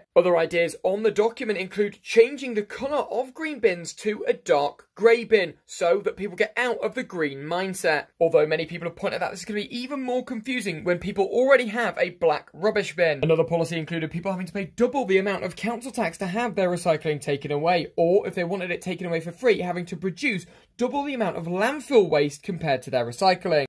Other ideas on the document include changing the colour of green bins to a dark grey bin so that people get out of the green mindset. Although many people have pointed out this is going to be even more confusing when people already have a black rubbish bin. Another policy included people having to pay double the amount of council tax to have their recycling taken away, or if they wanted it taken away for free, having to produce double the amount of landfill waste compared to their recycling.